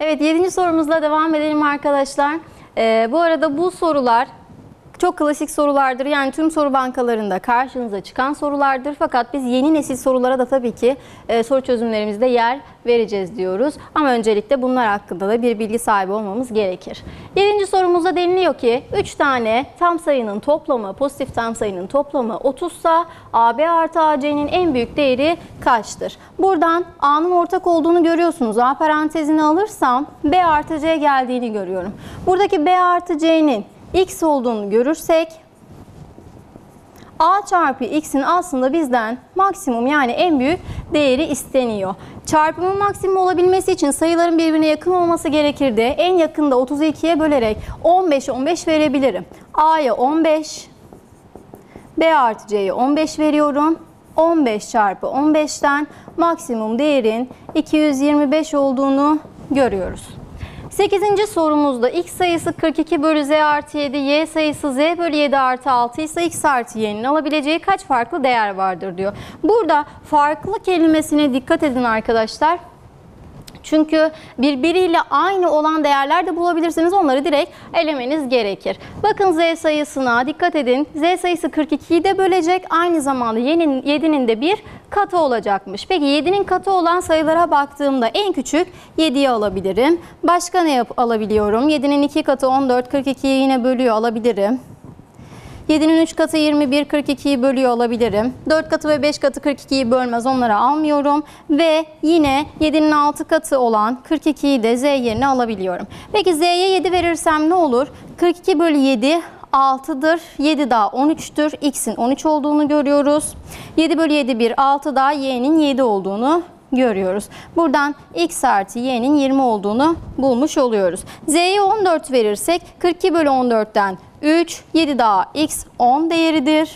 Evet, 7. sorumuzla devam edelim arkadaşlar. Bu arada bu sorular çok klasik sorulardır. Yani tüm soru bankalarında karşınıza çıkan sorulardır. Fakat biz yeni nesil sorulara da tabii ki soru çözümlerimizde yer vereceğiz diyoruz. Ama öncelikle bunlar hakkında da bir bilgi sahibi olmamız gerekir. 7. sorumuzda deniliyor ki 3 tane tam sayının toplamı, pozitif tam sayının toplamı 30'sa AB artı AC'nin en büyük değeri kaçtır? Buradan A'nın ortak olduğunu görüyorsunuz. A parantezini alırsam B artı C geldiğini görüyorum. Buradaki B artı C'nin X olduğunu görürsek A çarpı X'in aslında bizden maksimum, yani en büyük değeri isteniyor. Çarpımın maksimum olabilmesi için sayıların birbirine yakın olması gerekirdi. En yakında 32'ye bölerek 15 verebilirim. A'ya 15, B artı C'ye 15 veriyorum. 15 çarpı 15'ten maksimum değerin 225 olduğunu görüyoruz. 8. sorumuzda x sayısı 42 bölü z artı 7, y sayısı z bölü 7 artı 6 ise x artı y'nin alabileceği kaç farklı değer vardır diyor. Burada farklı kelimesine dikkat edin arkadaşlar. Çünkü birbiriyle aynı olan değerler de bulabilirsiniz. Onları direkt elemeniz gerekir. Bakın z sayısına dikkat edin. Z sayısı 42'yi de bölecek. Aynı zamanda 7'nin de bir katı olacakmış. Peki 7'nin katı olan sayılara baktığımda en küçük 7'yi alabilirim. Başka ne alabiliyorum? 7'nin 2 katı 14, 42'yi yine bölüyor alabilirim. 7'nin 3 katı 21, 42'yi bölüyor olabilirim. 4 katı ve 5 katı 42'yi bölmez, onları almıyorum. Ve yine 7'nin 6 katı olan 42'yi de z yerine alabiliyorum. Peki z'ye 7 verirsem ne olur? 42 bölü 7 6'dır. 7 daha 13'tür. X'in 13 olduğunu görüyoruz. 7 bölü 7 1, 6 daha y'nin 7 olduğunu görüyoruz. Buradan x artı y'nin 20 olduğunu bulmuş oluyoruz. Z'ye 14 verirsek 42 bölü 14'ten 3, 7 daha x 10 değeridir.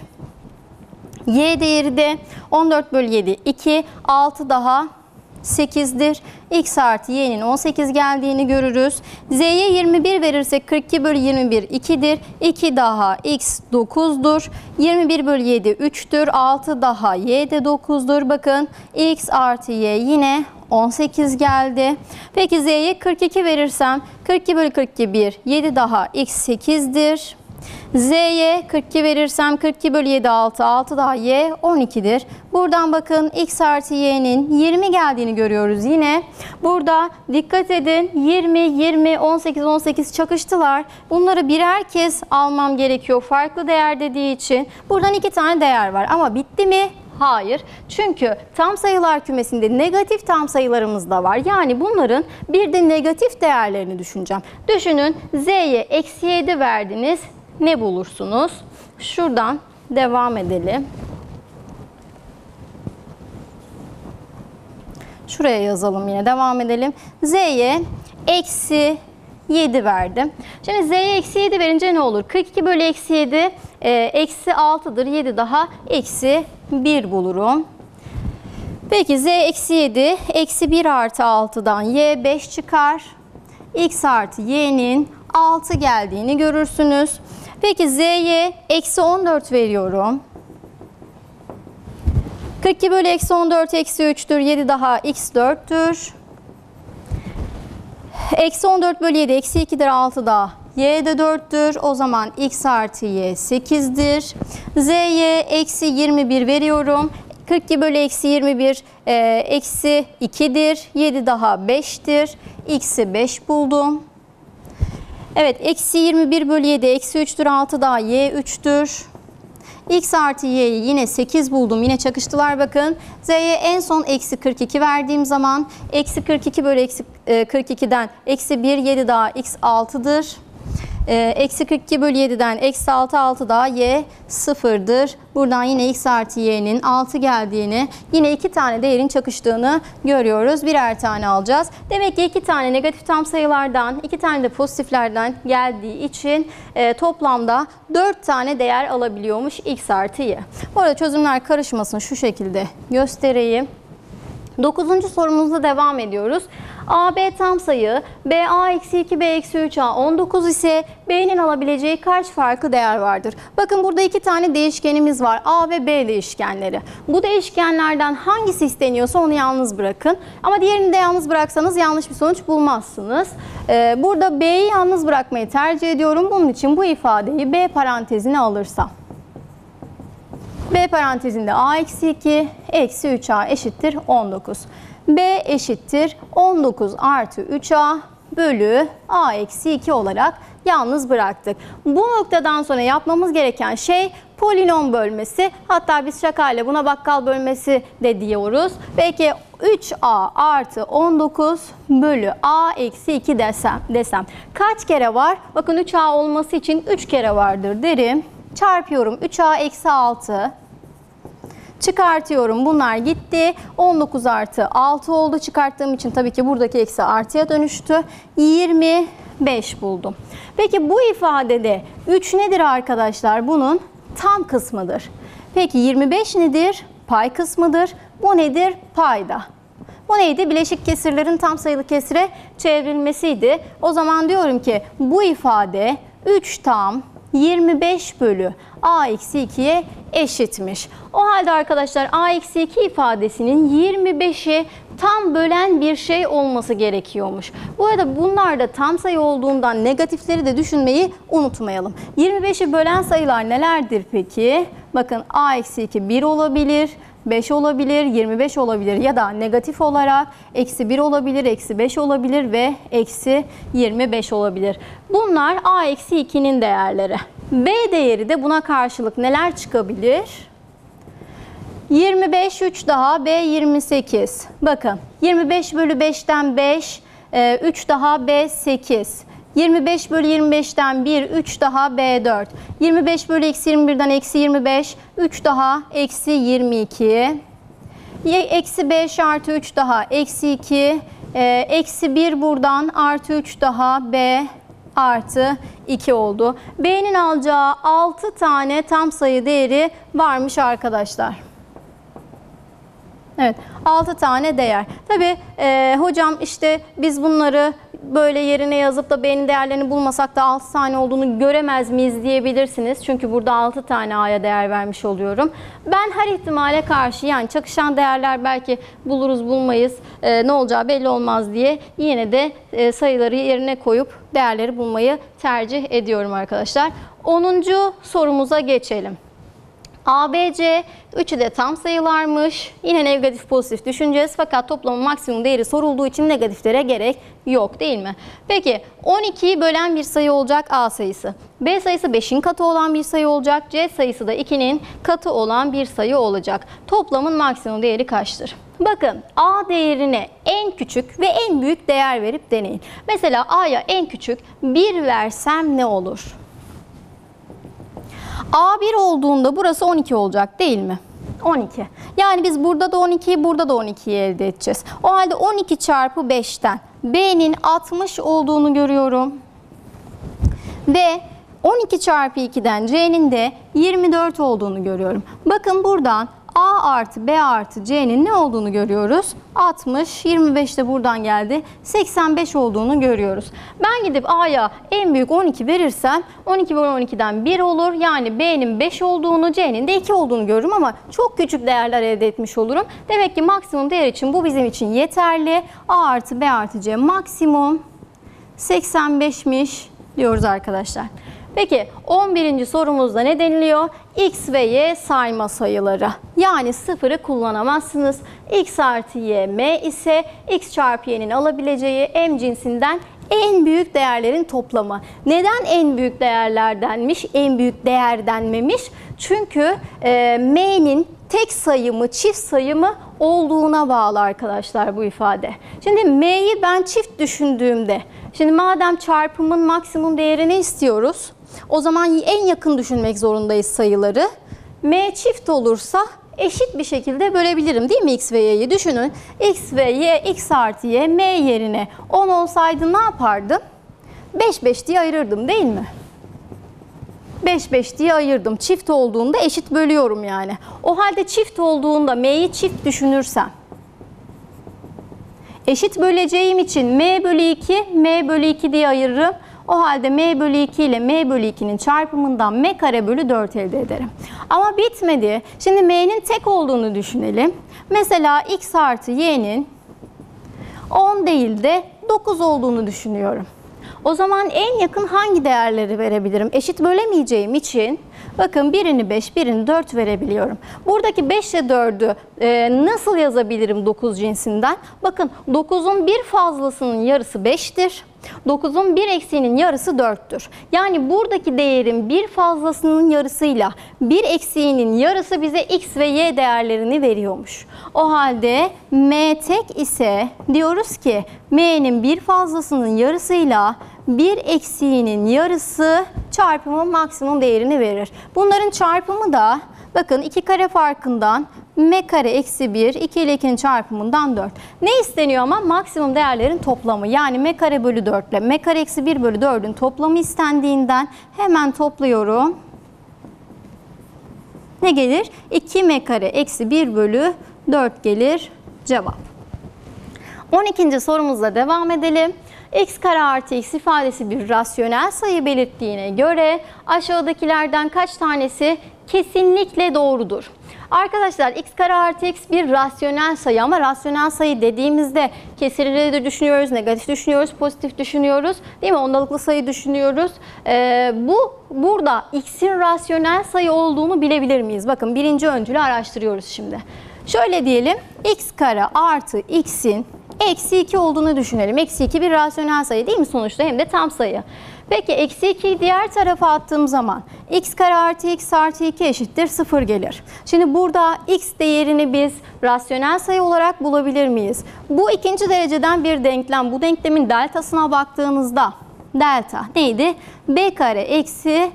Y değeri de 14 bölü 7 2, 6 daha 8'dir. X artı y'nin 18 geldiğini görürüz. Z'ye 21 verirsek 42 bölü 21 2'dir. 2 daha x 9'dur. 21 bölü 7 3'tür. 6 daha y de 9'dur. Bakın x artı y yine 18 geldi. Peki z'ye 42 verirsem 42 bölü 42 1, 7 daha x 8'dir. Z'ye 42 verirsem 42 bölü 7 6, 6 daha y 12'dir. Buradan bakın x artı y'nin 20 geldiğini görüyoruz yine. Burada dikkat edin, 20, 20, 18, 18 çakıştılar. Bunları birer kez almam gerekiyor farklı değer dediği için. Buradan 2 tane değer var ama bitti mi? Hayır. Çünkü tam sayılar kümesinde negatif tam sayılarımız da var. Yani bunların bir de negatif değerlerini düşüneceğim. Düşünün, z'ye eksi 7 verdiniz. Ne bulursunuz? Şuradan devam edelim. Şuraya yazalım, yine devam edelim. Z'ye eksi 7 verdim. Şimdi z'ye eksi 7 verince ne olur? 42 bölü eksi 7 eksi 6'dır. 7 daha eksi 1 bulurum. Peki z eksi 7 eksi 1 artı 6'dan y 5 çıkar. X artı y'nin 6 geldiğini görürsünüz. Peki z'ye eksi 14 veriyorum. 42 bölü eksi 14 eksi 3'tür. 7 daha x 4'tür. Eksi 14 bölü 7 eksi 2'dir. 6 daha y de 4'tür. O zaman x artı y 8'dir. Z'ye eksi 21 veriyorum. 42 bölü eksi 21 eksi 2'dir. 7 daha 5'tir. X'i 5 buldum. Evet, eksi 21 bölü 7 eksi 3'tür. 6 daha y 3'tür. X artı y'yi yine 8 buldum. Yine çakıştılar bakın. Z'ye en son eksi 42 verdiğim zaman eksi 42 bölü eksi 42'den eksi 1, 7 daha x 6'dır. Eksi 42 bölü 7'den eksi 6, 6 daha y 0'dır. Buradan yine x artı y'nin 6 geldiğini, yine 2 tane değerin çakıştığını görüyoruz. Birer tane alacağız. Demek ki 2 tane negatif tam sayılardan, 2 tane de pozitiflerden geldiği için toplamda 4 tane değer alabiliyormuş x artı y. Bu arada çözümler karışmasın, şu şekilde göstereyim. 9. sorumuzla devam ediyoruz. AB tam sayı, BA-2, B-3A 19 ise B'nin alabileceği kaç farklı değer vardır? Bakın burada iki tane değişkenimiz var. A ve B değişkenleri. Bu değişkenlerden hangisi isteniyorsa onu yalnız bırakın. Ama diğerini de yalnız bıraksanız yanlış bir sonuç bulmazsınız. Burada B'yi yalnız bırakmayı tercih ediyorum. Bunun için bu ifadeyi B parantezine alırsam. B parantezinde A-2 eksi 3A eşittir 19. B eşittir 19 artı 3A bölü A-2 olarak yalnız bıraktık. Bu noktadan sonra yapmamız gereken şey polinom bölmesi. Hatta biz şakayla buna bakkal bölmesi de diyoruz. Belki 3A artı 19 bölü A-2 desem. Kaç kere var? Bakın 3A olması için 3 kere vardır derim. Çarpıyorum 3A eksi 6. Çıkartıyorum. Bunlar gitti. 19 artı 6 oldu. Çıkarttığım için tabii ki buradaki eksi artıya dönüştü. 25 buldum. Peki bu ifadede 3 nedir arkadaşlar? Bunun tam kısmıdır. Peki 25 nedir? Pay kısmıdır. Bu nedir? Payda. Bu neydi? Bileşik kesirlerin tam sayılı kesire çevrilmesiydi. O zaman diyorum ki bu ifade 3 tam 25 bölü A-2'ye eşitmiş. O halde arkadaşlar A-2 ifadesinin 25'i tam bölen bir şey olması gerekiyormuş. Bu arada bunlar da tam sayı olduğundan negatifleri de düşünmeyi unutmayalım. 25'i bölen sayılar nelerdir peki? Bakın A-2 1 olabilir, 5 olabilir, 25 olabilir ya da negatif olarak eksi 1 olabilir, eksi 5 olabilir ve eksi 25 olabilir. Bunlar A-2'nin değerleri. B değeri de buna karşılık neler çıkabilir? 25, 3 daha B 28. Bakın 25 bölü 5'ten 5, 3 daha B 8. 25 bölü 25'ten 1, 3 daha B 4. 25 bölü eksi 21'den eksi 25, 3 daha eksi 22. Eksi 5 artı 3 daha eksi 2. Eksi 1 buradan artı 3 daha B artı 2 oldu. B'nin alacağı 6 tane tam sayı değeri varmış arkadaşlar. Evet, 6 tane değer. Tabii hocam işte biz bunları böyle yerine yazıp da B'nin değerlerini bulmasak da 6 tane olduğunu göremez miyiz diyebilirsiniz. Çünkü burada 6 tane A'ya değer vermiş oluyorum. Ben her ihtimale karşı, yani çakışan değerler belki buluruz bulmayız, ne olacağı belli olmaz diye yine de sayıları yerine koyup değerleri bulmayı tercih ediyorum arkadaşlar. 10. sorumuza geçelim. A, B, C üçü de tam sayılarmış. Yine negatif pozitif düşüneceğiz. Fakat toplamın maksimum değeri sorulduğu için negatiflere gerek yok, değil mi? Peki 12'yi bölen bir sayı olacak A sayısı. B sayısı 5'in katı olan bir sayı olacak. C sayısı da 2'nin katı olan bir sayı olacak. Toplamın maksimum değeri kaçtır? Bakın A değerine en küçük ve en büyük değer verip deneyin. Mesela A'ya en küçük 1 versem ne olur? A1 olduğunda burası 12 olacak değil mi? 12. Yani biz burada da 12'yi, burada da 12'yi elde edeceğiz. O halde 12 çarpı 5'ten B'nin 60 olduğunu görüyorum. Ve 12 çarpı 2'den C'nin de 24 olduğunu görüyorum. Bakın buradan A artı B artı C'nin ne olduğunu görüyoruz? 60, 25 de buradan geldi. 85 olduğunu görüyoruz. Ben gidip A'ya en büyük 12 verirsem 12 bölü 12'den 1 olur. Yani B'nin 5 olduğunu, C'nin de 2 olduğunu görürüm ama çok küçük değerler elde etmiş olurum. Demek ki maksimum değer için bu bizim için yeterli. A artı B artı C maksimum 85'miş diyoruz arkadaşlar. Peki 11. sorumuzda ne deniliyor? X ve Y sayma sayıları. Yani sıfırı kullanamazsınız. X artı Y M ise X çarpı Y'nin alabileceği M cinsinden en büyük değerlerin toplamı. Neden en büyük değerler denmiş? En büyük değer denmemiş. Çünkü M'nin tek sayı mı çift sayı mı olduğuna bağlı arkadaşlar bu ifade. Şimdi M'yi ben çift düşündüğümde, şimdi madem çarpımın maksimum değerini istiyoruz, o zaman en yakın düşünmek zorundayız sayıları. M çift olursa eşit bir şekilde bölebilirim değil mi X ve Y'yi? Düşünün. X ve Y, X artı Y, M yerine 10 olsaydı ne yapardım? 5-5 diye ayırırdım değil mi? 5-5 diye ayırdım. Çift olduğunda eşit bölüyorum yani. O halde çift olduğunda M'yi çift düşünürsem Eşit böleceğim için m bölü 2, m bölü 2 diye ayırırım. O halde m bölü 2 ile m bölü 2'nin çarpımından m kare bölü 4 elde ederim. Ama bitmedi. Şimdi m'nin tek olduğunu düşünelim. Mesela x artı y'nin 10 değil de 9 olduğunu düşünüyorum. O zaman en yakın hangi değerleri verebilirim? Eşit bölemeyeceğim için bakın birini 5, birini 4 verebiliyorum. Buradaki 5 ile 4'ü nasıl yazabilirim 9 cinsinden? Bakın 9'un bir fazlasının yarısı 5'tir. 9'un bir eksiğinin yarısı 4'tür. Yani buradaki değerin bir fazlasının yarısıyla bir eksiğinin yarısı bize x ve y değerlerini veriyormuş. O halde m tek ise diyoruz ki m'nin bir fazlasının yarısıyla bir eksiğinin yarısı çarpımın maksimum değerini verir. Bunların çarpımı da bakın 2 kare farkından m kare eksi 1, 2 ile 2'nin çarpımından 4. Ne isteniyor ama? Maksimum değerlerin toplamı. Yani m kare bölü 4 ile m kare eksi 1 bölü 4'ün toplamı istendiğinden hemen topluyorum. Ne gelir? 2m kare eksi 1 bölü 4 gelir cevap. 12. sorumuzla devam edelim. X kare artı x ifadesi bir rasyonel sayı belirttiğine göre aşağıdakilerden kaç tanesi kesinlikle doğrudur? Arkadaşlar x kare artı x bir rasyonel sayı ama rasyonel sayı dediğimizde kesirleri de düşünüyoruz, negatif düşünüyoruz, pozitif düşünüyoruz, değil mi? Ondalıklı sayı düşünüyoruz. Burada x'in rasyonel sayı olduğunu bilebilir miyiz? Bakın birinci öncülü araştırıyoruz şimdi. Şöyle diyelim, x kare artı x'in eksi 2 olduğunu düşünelim. Eksi 2 bir rasyonel sayı değil mi sonuçta, hem de tam sayı. Peki eksi 2'yi diğer tarafa attığım zaman x kare artı x artı 2 eşittir 0 gelir. Şimdi burada x değerini biz rasyonel sayı olarak bulabilir miyiz? Bu ikinci dereceden bir denklem. Bu denklemin deltasına baktığınızda delta neydi? B kare eksi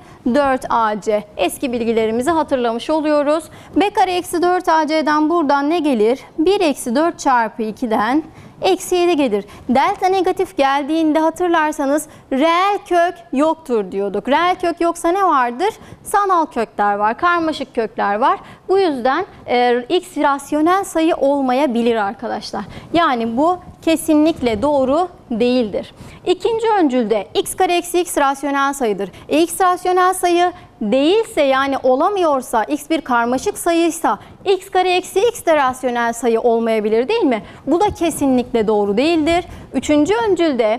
4AC. Eski bilgilerimizi hatırlamış oluyoruz. B kare eksi 4AC'den buradan ne gelir? 1 eksi 4 çarpı 2'den eksi 7 gelir. Delta negatif geldiğinde hatırlarsanız reel kök yoktur diyorduk. Reel kök yoksa ne vardır? Sanal kökler var, karmaşık kökler var. Bu yüzden x rasyonel sayı olmayabilir arkadaşlar. Yani bu kesinlikle doğru değildir. İkinci öncülde x kare eksi x rasyonel sayıdır. X rasyonel sayı değilse, yani olamıyorsa, x bir karmaşık sayıysa x kare eksi x de rasyonel sayı olmayabilir değil mi? Bu da kesinlikle doğru değildir. Üçüncü öncülde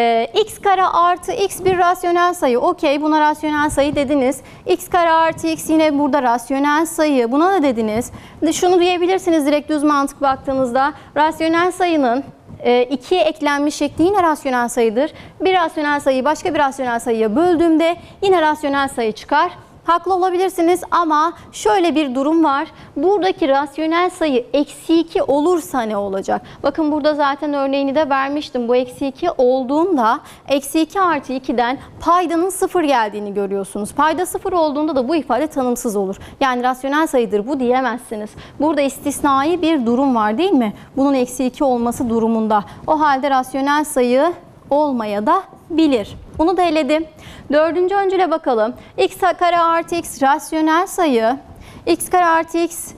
x kare artı x bir rasyonel sayı. Okey, buna rasyonel sayı dediniz. X kare artı x yine burada rasyonel sayı. Buna da dediniz. Şunu diyebilirsiniz direkt düz mantık baktığınızda. Rasyonel sayının 2'ye eklenmiş şekli yine rasyonel sayıdır. Bir rasyonel sayıyı başka bir rasyonel sayıya böldüğümde yine rasyonel sayı çıkar. Haklı olabilirsiniz ama şöyle bir durum var. Buradaki rasyonel sayı eksi 2 olursa ne olacak? Bakın burada zaten örneğini de vermiştim. Bu eksi 2 olduğunda eksi 2 artı 2'den paydanın 0 geldiğini görüyorsunuz. Payda 0 olduğunda da bu ifade tanımsız olur. Yani rasyonel sayıdır bu diyemezsiniz. Burada istisnai bir durum var değil mi? Bunun eksi 2 olması durumunda. O halde rasyonel sayı olmaya da bilir. Bunu da eledim. Dördüncü öncüle bakalım. X kare artı x rasyonel sayı. X kare artı x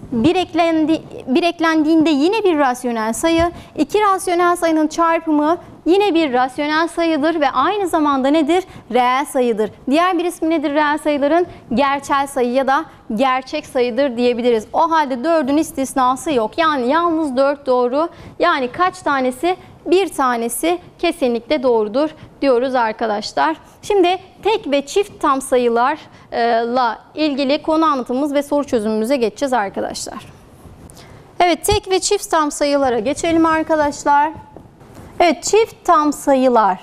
bir eklendiğinde yine bir rasyonel sayı. İki rasyonel sayının çarpımı yine bir rasyonel sayıdır ve aynı zamanda nedir? Reel sayıdır. Diğer bir ismi nedir reel sayıların? Gerçel sayı ya da gerçek sayıdır diyebiliriz. O halde 4'ün istisnası yok. Yani yalnız 4 doğru. Yani kaç tanesi? Bir tanesi kesinlikle doğrudur diyoruz arkadaşlar. Şimdi tek ve çift tam sayılarla ilgili konu anlatımımız ve soru çözümümüze geçeceğiz arkadaşlar. Evet, tek ve çift tam sayılara geçelim arkadaşlar. Evet, çift tam sayılar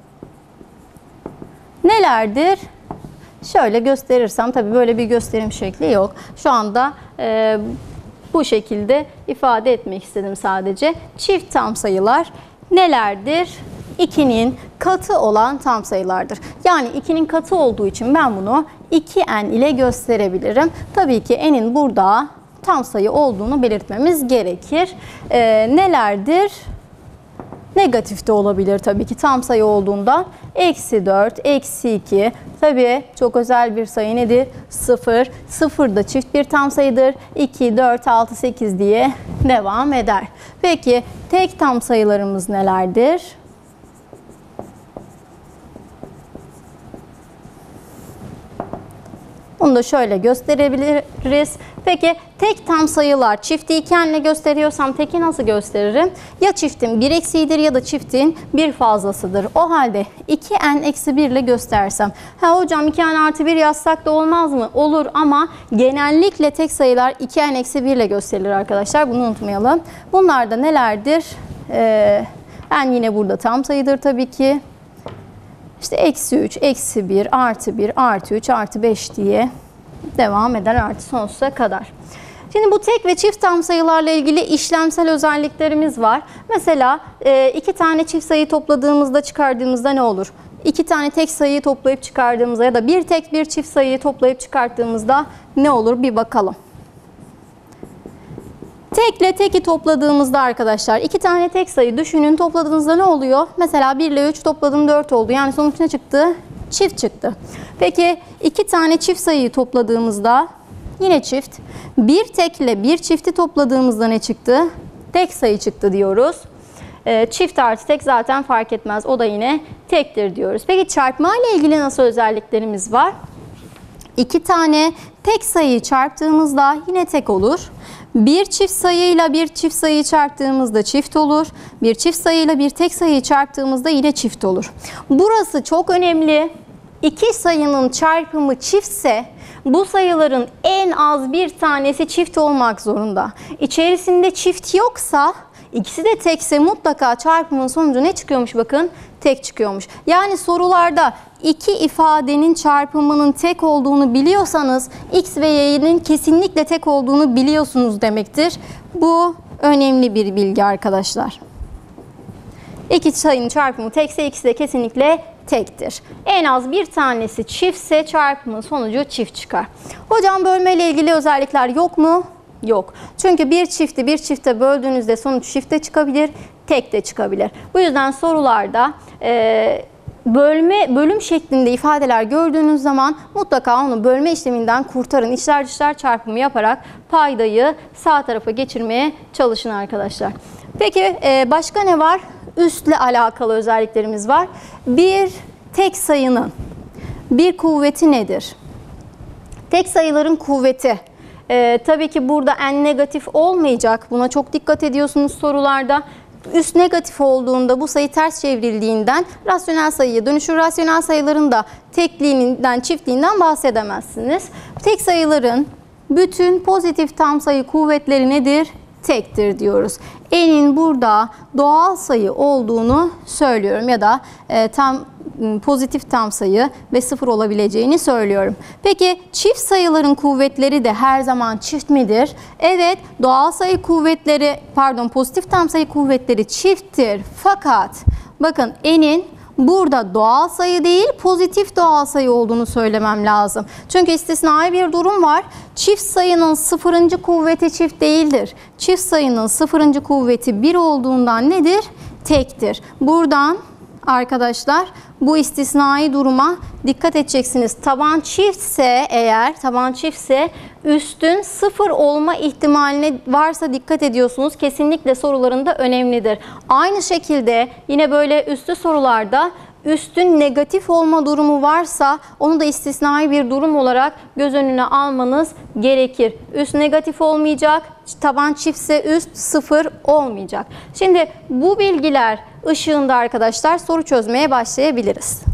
nelerdir? Şöyle gösterirsem, tabii böyle bir gösterim şekli yok. Şu anda bu şekilde ifade etmek istedim sadece. Çift tam sayılar nelerdir? 2'nin katı olan tam sayılardır. Yani 2'nin katı olduğu için ben bunu 2n ile gösterebilirim. Tabii ki n'in burada tam sayı olduğunu belirtmemiz gerekir. Nelerdir? Negatif de olabilir tabii ki tam sayı olduğunda. Eksi 4, eksi 2. Tabii çok özel bir sayı nedir? 0. 0 da çift bir tam sayıdır. 2, 4, 6, 8 diye devam eder. Peki tek tam sayılarımız nelerdir? Bunu da şöyle gösterebiliriz. Peki tek tam sayılar, çifti ikenle gösteriyorsam teki nasıl gösteririm? Ya çiftin bir eksiğidir ya da çiftin bir fazlasıdır. O halde 2n-1 ile göstersem. Hocam 2n+1 yazsak da olmaz mı? Olur ama genellikle tek sayılar 2n-1 ile gösterilir arkadaşlar. Bunu unutmayalım. Bunlar da nelerdir? N yine burada tam sayıdır tabii ki. İşte -3, -1, +1, +3, +5 diye devam eder artı sonsuza kadar. Şimdi bu tek ve çift tam sayılarla ilgili işlemsel özelliklerimiz var. Mesela iki tane çift sayıyı topladığımızda çıkardığımızda ne olur? İki tane tek sayıyı toplayıp çıkardığımızda ya da bir tek bir çift sayıyı toplayıp çıkarttığımızda ne olur bir bakalım. Tekle teki topladığımızda arkadaşlar iki tane tek sayı düşünün, topladığınızda ne oluyor? Mesela 1 ile 3 topladım 4 oldu. Yani sonuç ne çıktı? Çift çıktı. Peki iki tane çift sayıyı topladığımızda yine çift. Bir tekle bir çifti topladığımızda ne çıktı? Tek sayı çıktı diyoruz. Çift artı tek zaten fark etmez. O da yine tektir diyoruz. Peki çarpma ile ilgili nasıl özelliklerimiz var? İki tane tek sayıyı çarptığımızda yine tek olur. Bir çift sayıyla bir çift sayıyı çarptığımızda çift olur. Bir çift sayıyla bir tek sayıyı çarptığımızda yine çift olur. Burası çok önemli. İki sayının çarpımı çiftse bu sayıların en az bir tanesi çift olmak zorunda. İçerisinde çift yoksa, ikisi de tekse mutlaka çarpımın sonucu ne çıkıyormuş bakın? Tek çıkıyormuş. Yani sorularda iki ifadenin çarpımının tek olduğunu biliyorsanız x ve y'nin kesinlikle tek olduğunu biliyorsunuz demektir. Bu önemli bir bilgi arkadaşlar. İki sayının çarpımı tekse ikisi de kesinlikle tektir. En az bir tanesi çiftse çarpımın sonucu çift çıkar. Hocam bölme ile ilgili özellikler yok mu? Yok. Çünkü bir çifti bir çifte böldüğünüzde sonuç çifte çıkabilir, tek de çıkabilir. Bu yüzden sorularda bölüm şeklinde ifadeler gördüğünüz zaman mutlaka onu bölme işleminden kurtarın. İçler dışlar çarpımı yaparak paydayı sağ tarafa geçirmeye çalışın arkadaşlar. Peki başka ne var? Üstle alakalı özelliklerimiz var. Bir tek sayının bir kuvveti nedir? Tek sayıların kuvveti. Tabii ki burada n negatif olmayacak. Buna çok dikkat ediyorsunuz sorularda. Üst negatif olduğunda bu sayı ters çevrildiğinden rasyonel sayıya dönüşür. Rasyonel sayıların da tekliğinden, çiftliğinden bahsedemezsiniz. Tek sayıların bütün pozitif tam sayı kuvvetleri nedir? Tektir diyoruz. N'in burada doğal sayı olduğunu söylüyorum ya da pozitif tam sayı ve sıfır olabileceğini söylüyorum. Peki çift sayıların kuvvetleri de her zaman çift midir? Evet, doğal sayı kuvvetleri, pozitif tam sayı kuvvetleri çifttir. Fakat bakın N'in burada doğal sayı değil, pozitif doğal sayı olduğunu söylemem lazım. Çünkü istisnai bir durum var. Çift sayının sıfırıncı kuvveti çift değildir. Çift sayının sıfırıncı kuvveti 1 olduğundan nedir? Tektir. Buradan arkadaşlar bu istisnai duruma dikkat edeceksiniz. Taban çiftse eğer, taban çiftse üstün 0 olma ihtimaline varsa dikkat ediyorsunuz. Kesinlikle sorularında önemlidir. Aynı şekilde yine böyle üstü sorularda üstün negatif olma durumu varsa onu da istisnai bir durum olarak göz önüne almanız gerekir. Üst negatif olmayacak, taban çiftse üst 0 olmayacak. Şimdi bu bilgiler ışığında arkadaşlar soru çözmeye başlayabiliriz.